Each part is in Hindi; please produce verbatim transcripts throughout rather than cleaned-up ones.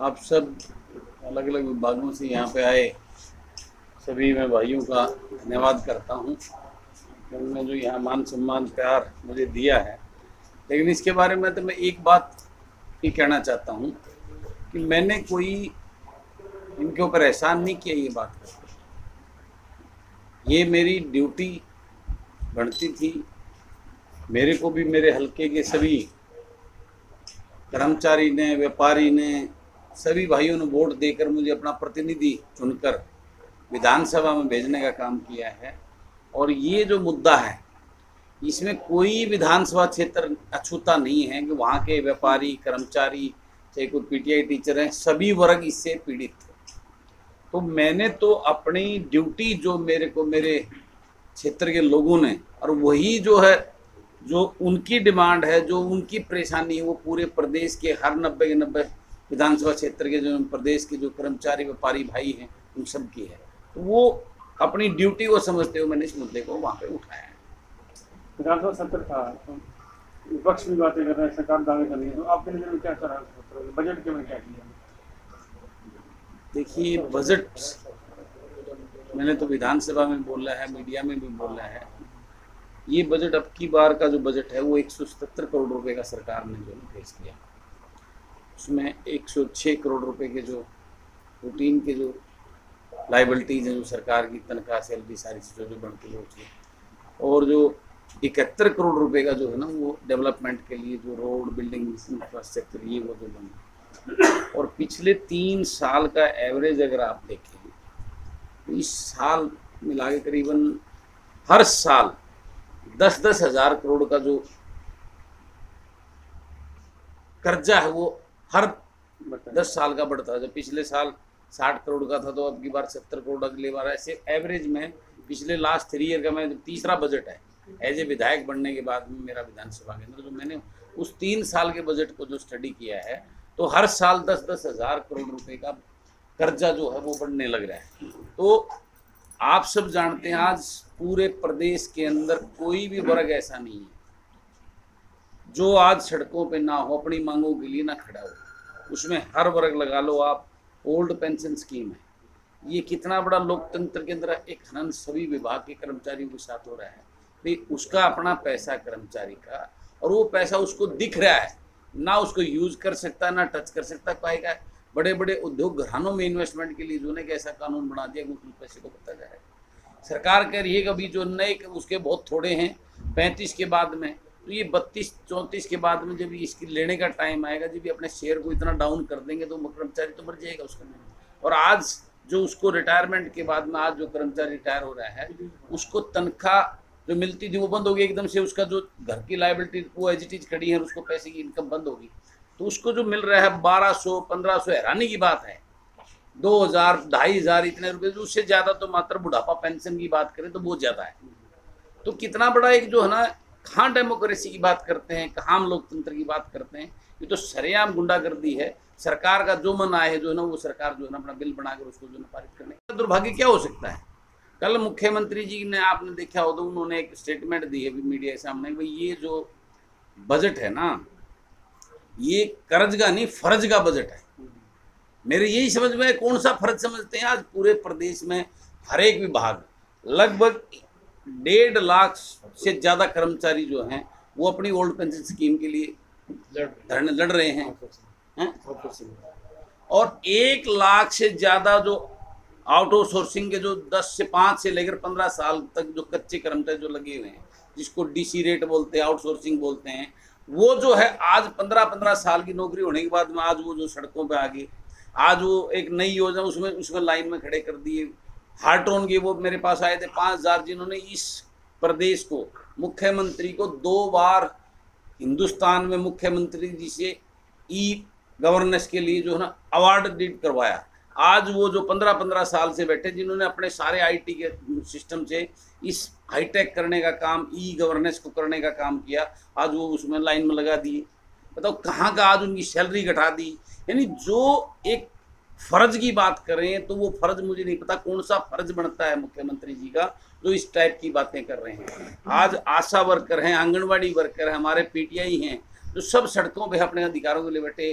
आप सब अलग अलग विभागों से यहाँ पे आए सभी मैं भाइयों का धन्यवाद करता हूँ कि उन्होंने जो यहाँ मान सम्मान प्यार मुझे दिया है। लेकिन इसके बारे में तो मैं एक बात ही कहना चाहता हूँ कि मैंने कोई इनके ऊपर एहसान नहीं किया। ये बात ये मेरी ड्यूटी बनती थी। मेरे को भी मेरे हल्के के सभी कर्मचारी ने, व्यापारी ने, सभी भाइयों ने वोट देकर मुझे अपना प्रतिनिधि चुनकर विधानसभा में भेजने का काम किया है। और ये जो मुद्दा है इसमें कोई विधानसभा क्षेत्र अछूता नहीं है कि वहाँ के व्यापारी, कर्मचारी, चाहे कोई पीटीआई टीचर हैं, सभी वर्ग इससे पीड़ित थे। तो मैंने तो अपनी ड्यूटी जो मेरे को मेरे क्षेत्र के लोगों ने, और वही जो है जो उनकी डिमांड है, जो उनकी परेशानी है, वो पूरे प्रदेश के हर नब्बे के नब्बे विधानसभा क्षेत्र के जो प्रदेश के जो कर्मचारी व्यापारी भाई हैं उन सब की है। तो वो अपनी ड्यूटी को समझते हुए मैंने इस मुद्दे को वहाँ पे उठाया है। विधानसभा सत्र था, विपक्ष भी बातें कर रहे हैं, सरकार दावे कर रही है, तो आपके नजर में क्या चल रहा है? बजट के में क्या किया? देखिए, बजट मैंने तो विधानसभा में बोला है, मीडिया में भी बोला है। ये बजट अब की बार का जो बजट है वो एक सौ सत्तर करोड़ रुपए का सरकार ने जो पेश किया, उसमें एक सौ छः करोड़ रुपए के जो रूटीन के जो लाइबिलिटीज हैं, जो सरकार की तनख्वाह सैलरी सारी चीज़ों जो बढ़ती होती है, और जो इकहत्तर करोड़ रुपए का जो है ना वो डेवलपमेंट के लिए जो रोड, बिल्डिंग, इंफ्रास्ट्रक्चर, ये वो जो बना। और पिछले तीन साल का एवरेज अगर आप देखें तो इस साल मिला के करीबन हर साल दस दस हजार करोड़ का जो कर्जा है वो हर दस साल का बढ़ता है। जब पिछले साल साठ करोड़ का था तो अब की बार सत्तर करोड़, अगली बार, ऐसे एवरेज में पिछले लास्ट थ्री ईयर का मैं तीसरा बजट है एज ए विधायक बनने के बाद में मेरा विधानसभा के अंदर, जो मैंने उस तीन साल के बजट को जो स्टडी किया है तो हर साल दस दस हजार करोड़ रुपए का कर्जा जो है वो बढ़ने लग रहा है। तो आप सब जानते हैं आज पूरे प्रदेश के अंदर कोई भी वर्ग ऐसा नहीं है जो आज सड़कों पे ना हो, अपनी मांगों के लिए ना खड़ा हो। उसमें हर वर्ग लगा लो आप। ओल्ड पेंशन स्कीम है, ये कितना बड़ा लोकतंत्र के अंदर एक हनन सभी विभाग के कर्मचारियों के साथ हो रहा है। भाई उसका अपना पैसा कर्मचारी का, और वो पैसा उसको दिख रहा है, ना उसको यूज कर सकता, ना टच कर सकता पाएगा। बड़े बड़े उद्योग घरानों में इन्वेस्टमेंट के लिए जो ने ऐसा कानून बना दिया कि उस पैसे को पता जाए। सरकार कह रही है कि अभी जो नए उसके बहुत थोड़े हैं पैंतीस के बाद में, तो ये बत्तीस चौंतीस के बाद में जब इसकी लेने का टाइम आएगा, जब ये अपने शेयर को इतना डाउन कर देंगे तो कर्मचारी तो मर जाएगा उसका। और आज जो उसको रिटायरमेंट के बाद में आज जो कर्मचारी रिटायर हो रहा है उसको तनख्वाह जो मिलती थी वो बंद होगी एकदम से। उसका जो घर की लाइबिलिटी वो एज इट इज खड़ी है, उसको पैसे की इनकम बंद होगी, तो उसको जो मिल रहा है बारह सौ पंद्रह सौ, हैरानी की बात है, दो हजार ढाई हजार इतने रुपए, उससे ज्यादा तो मात्र बुढ़ापा पेंशन की बात करें तो बहुत ज्यादा है। तो कितना बड़ा एक जो है ना, कहाँ डेमोक्रेसी की बात करते हैं, कहाँ हम लोकतंत्र की बात करते हैं। ये तो सरेआम गुंडागर्दी है। सरकार का जो मन आए जो है ना वो सरकार जो है ना अपना बिल बनाकर उसको जो है पारित करने का दुर्भाग्य क्या हो सकता है। कल मुख्यमंत्री जी ने आपने देखा हो तो उन्होंने एक स्टेटमेंट दी है मीडिया के सामने, भाई ये जो बजट है ना ये कर्ज का नहीं फर्ज का बजट है। मेरे यही समझ में कौन सा फर्ज समझते हैं। आज पूरे प्रदेश में हर एक विभाग लगभग डेढ़ लाख से ज़्यादा कर्मचारी जो हैं वो अपनी ओल्ड पेंशन स्कीम के लिए धरने लड़ रहे हैं, हैं? और एक लाख से ज़्यादा जो आउट ऑफ सोर्सिंग के जो दस से पाँच से लेकर पंद्रह साल तक जो कच्चे कर्मचारी जो लगे हुए हैं, जिसको डीसी रेट बोलते हैं, आउटसोर्सिंग बोलते हैं, वो जो है आज पंद्रह पंद्रह साल की नौकरी होने के बाद में आज वो जो सड़कों पे आ गए, आज वो एक नई योजना उसमें उसमें लाइन में खड़े कर दिए। हार्ट्रॉन के वो मेरे पास आए थे पाँच हजार जिन्होंने इस प्रदेश को, मुख्यमंत्री को दो बार हिंदुस्तान में मुख्यमंत्री जी से ई गवर्नेंस के लिए जो है ना अवार्ड डीड करवाया। आज वो जो पंद्रह पंद्रह साल से बैठे जिन्होंने अपने सारे आईटी के सिस्टम से इस हाईटेक करने का काम, ई गवर्नेंस को करने का काम किया, आज वो उसमें लाइन में लगा दिए। बताओ कहाँ का आज उनकी सैलरी घटा दी। यानी जो एक फर्ज की बात करें तो वो फर्ज मुझे नहीं पता कौन सा फर्ज बनता है मुख्यमंत्री जी का जो इस टाइप की बातें कर रहे हैं। आज आशा वर्कर हैं, आंगनवाड़ी वर्कर हैं, हमारे पीटीआई हैं, जो सब सड़कों पे अपने अधिकारों के लिए बैठे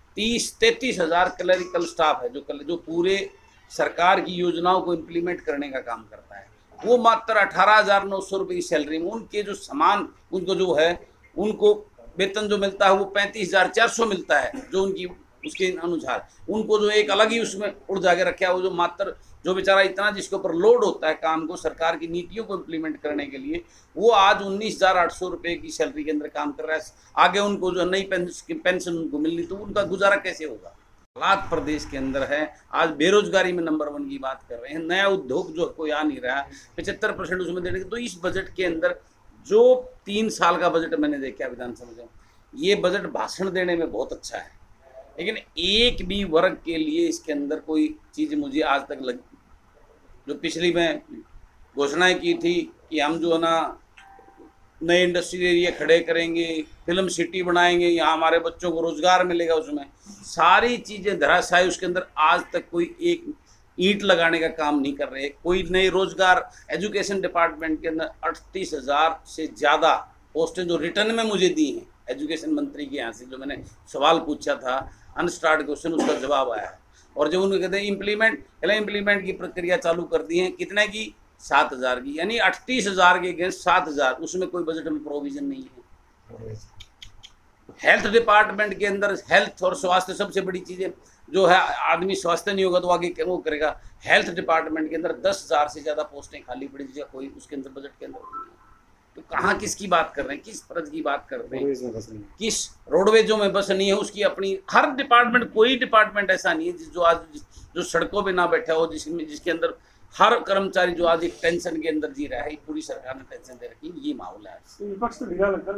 तीस तैंतीस हजार क्लरिकल स्टाफ है जो जो पूरे सरकार की योजनाओं को इम्प्लीमेंट करने का काम करता है। वो मात्र अठारह हजार नौ सौ रुपये की सैलरी में उनके जो समान उनको जो है उनको वेतन जो मिलता है वो पैंतीस हजार चार सौ मिलता है, जो उनकी उसके अनुसार उनको जो एक अलग ही उसमें उड़ जाके रखा है। वो जो मात्र जो बेचारा इतना जिसके ऊपर लोड होता है काम को सरकार की नीतियों को इम्प्लीमेंट करने के लिए, वो आज उन्नीस हजार आठ सौ रुपये की सैलरी के अंदर काम कर रहा है। आगे उनको जो नई पेंशन उनको मिलनी तो उनका गुजारा कैसे होगा। हालात प्रदेश के अंदर है। आज बेरोजगारी में नंबर वन की बात कर रहे हैं। नया उद्योग जो कोई आ नहीं रहा, पचहत्तर परसेंट उसमें देने के। तो इस बजट के अंदर जो तीन साल का बजट मैंने देखा विधानसभा में, ये बजट भाषण देने में बहुत अच्छा है, लेकिन एक भी वर्ग के लिए इसके अंदर कोई चीज़ मुझे आज तक लग जो पिछली में घोषणाएं की थी कि हम जो है ना नए इंडस्ट्रियल एरिया खड़े करेंगे, फिल्म सिटी बनाएंगे, यहाँ हमारे बच्चों को रोजगार मिलेगा, उसमें सारी चीज़ें धराशायी। उसके अंदर आज तक कोई एक ईंट लगाने का काम नहीं कर रहे। कोई नए रोजगार एजुकेशन डिपार्टमेंट के अंदर अड़तीस हजार से ज़्यादा पोस्टें जो रिटर्न में मुझे दी हैं एजुकेशन मंत्री के यहाँ से, जो मैंने सवाल पूछा था अनस्टार्ट क्वेश्चन, उसका जवाब आया है। और जब उन्होंने कहते हैं इम्प्लीमेंट पहले इम्प्लीमेंट की प्रक्रिया चालू कर दी है, कितने की सात हजार की, यानी अड़तीस हजार के अगेंस्ट सात हजार, उसमें कोई बजट में प्रोविजन नहीं है। हेल्थ डिपार्टमेंट के अंदर हेल्थ और स्वास्थ्य सबसे बड़ी चीज़ें जो है, आदमी स्वास्थ्य नहीं होगा तो आगे वो करेगा। हेल्थ डिपार्टमेंट के अंदर दस हजार से ज़्यादा पोस्टें खाली पड़ी, जिसका कोई उसके अंदर बजट के अंदर नहीं है। तो कहाँ किसकी बात कर रहे हैं, किस फर्ज की बात कर रहे हैं, किस रोडवेजों में बस नहीं है उसकी अपनी। हर डिपार्टमेंट, कोई डिपार्टमेंट ऐसा नहीं है जो आज जो सड़कों पे ना बैठा हो, जिसमें जिसके अंदर हर कर्मचारी जो आज एक टेंशन के अंदर जी रहा है। पूरी सरकार ने टेंशन दे रखी, ये मामला है। विपक्ष तो ढीला लगता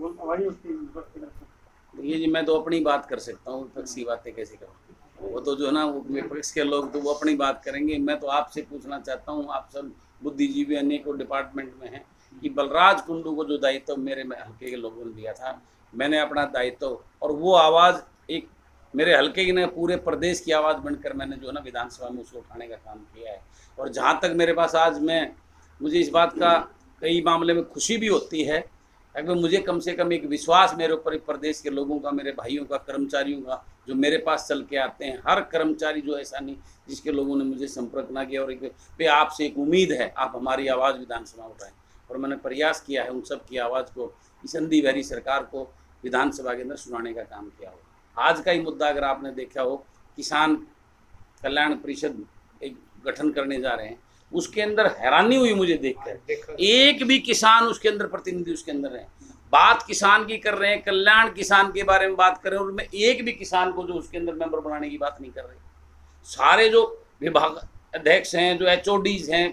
है। ये जी मैं तो अपनी बात कर सकता हूँ, विपक्ष की बातें कैसे करूँ। वो तो जो है ना वो विपक्ष के लोग तो वो अपनी बात करेंगे। मैं तो आपसे पूछना चाहता हूँ, आप सब बुद्धिजीवी अनेकों डिपार्टमेंट में हैं, कि बलराज कुंडू को जो दायित्व मेरे हल्के के लोगों ने दिया था, मैंने अपना दायित्व और वो आवाज़ एक मेरे हल्के ने पूरे प्रदेश की आवाज़ बनकर मैंने जो है ना विधानसभा में उसको उठाने का काम किया है। और जहाँ तक मेरे पास आज मैं मुझे इस बात का कई मामले में खुशी भी होती है, अगर मुझे कम से कम एक विश्वास मेरे ऊपर प्रदेश के लोगों का, मेरे भाइयों का, कर्मचारियों का, जो मेरे पास चल के आते हैं, हर कर्मचारी जो ऐसा नहीं जिसके लोगों ने मुझे संपर्क ना किया, और एक पे आपसे एक उम्मीद है आप हमारी आवाज़ विधानसभा उठाएं। और मैंने प्रयास किया है उन सब की आवाज़ को इस अंधी बहरी सरकार को विधानसभा के अंदर सुनाने का काम किया हो। आज का ही मुद्दा अगर आपने देखा हो, किसान कल्याण परिषद एक गठन करने जा रहे हैं, उसके अंदर हैरानी हुई मुझे देखकर, एक भी किसान उसके अंदर प्रतिनिधि उसके अंदर है। बात किसान की कर रहे हैं, कल्याण किसान के बारे में बात कर रहे हैं, और मैं एक भी किसान को जो उसके अंदर मेंबर बनाने की बात नहीं कर रहे। सारे जो विभाग अध्यक्ष हैं, जो एच ओ डीज हैं,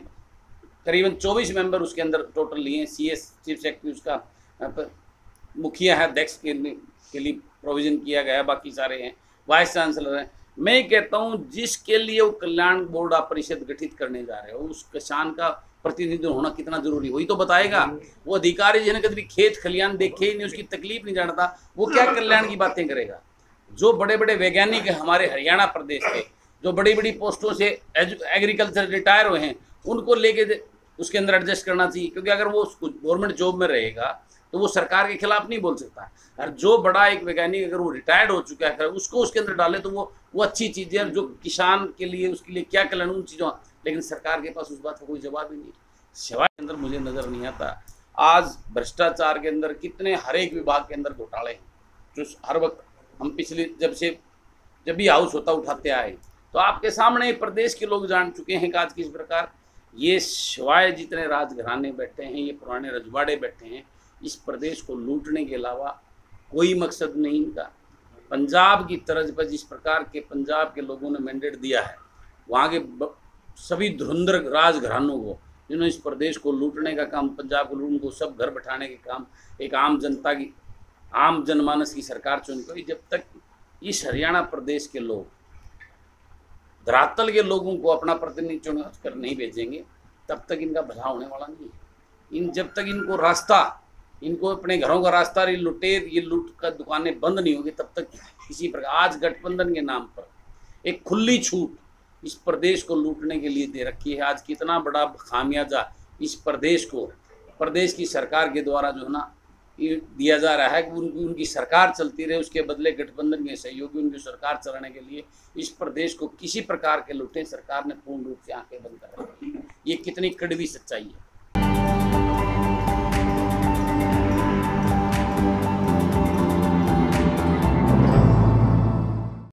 करीबन चौबीस मेंबर उसके अंदर टोटल लिए हैं। सी एस चीफ सेक्रेटरी उसका मुखिया है, अध्यक्ष के लिए के लिए प्रोविज़न किया गया, बाकी सारे हैं, वाइस चांसलर हैं। मैं कहता हूँ जिसके लिए वो कल्याण बोर्ड आप परिषद गठित करने जा रहे हो, उस किसान का प्रतिनिधित्व होना कितना जरूरी, वही तो बताएगा। वो अधिकारी जिन्हें कभी खेत खलियान देखे ही नहीं, उसकी तकलीफ नहीं जानता, वो क्या कल्याण की बातें करेगा। जो बड़े बड़े वैज्ञानिक हैं हमारे हरियाणा प्रदेश के, जो बड़ी बड़ी पोस्टों से एग्रीकल्चर रिटायर हुए हैं, उनको लेके उसके अंदर एडजस्ट करना चाहिए, क्योंकि अगर वो गवर्नमेंट जॉब में रहेगा तो वो सरकार के खिलाफ नहीं बोल सकता। और जो बड़ा एक वैज्ञानिक अगर वो रिटायर्ड हो चुका है, उसको उसके अंदर डाले तो वो वो अच्छी चीज़ है, जो किसान के लिए उसके लिए क्या कल्याण उन चीज़ों, लेकिन सरकार के पास उस बात का कोई जवाब ही नहीं। सिवाय के अंदर मुझे नज़र नहीं आता आज भ्रष्टाचार के अंदर कितने हर एक विभाग के अंदर घोटाले हैं, जो हर वक्त हम पिछले जब से जब भी हाउस होता उठाते आए। तो आपके सामने प्रदेश के लोग जान चुके हैं कि आज किस प्रकार ये शिवाय जितने राजघराने बैठे हैं, ये पुराने रजवाड़े बैठे हैं, इस प्रदेश को लूटने के अलावा कोई मकसद नहीं इनका। पंजाब की तर्ज पर जिस प्रकार के पंजाब के लोगों ने मैंडेट दिया है, वहाँ के सभी धुरंधर राजघरानों को जिन्होंने इस प्रदेश को लूटने का काम, पंजाब को लूटने को सब घर बैठाने के काम, एक आम जनता की, आम जनमानस की सरकार चुन कर, जब तक इस हरियाणा प्रदेश के लोग धरातल के लोगों को अपना प्रतिनिधि चुन कर नहीं भेजेंगे, तब तक इनका भला होने वाला नहीं है। इन जब तक इनको रास्ता, इनको अपने घरों का रास्ता, ये लुटेर ये लूट का दुकानें बंद नहीं होगी, तब तक किसी प्रकार आज गठबंधन के नाम पर एक खुली छूट इस प्रदेश को लूटने के लिए दे रखी है। आज कितना बड़ा खामियाजा इस प्रदेश को, प्रदेश की सरकार के द्वारा जो है ना ये दिया जा रहा है कि उनकी उनकी सरकार चलती रहे, उसके बदले गठबंधन के सहयोगी उनकी सरकार चलाने के लिए इस प्रदेश को किसी प्रकार के लुटें सरकार ने पूर्ण रूप से आंखें बंद कर रखी है। ये कितनी कड़वी सच्चाई है।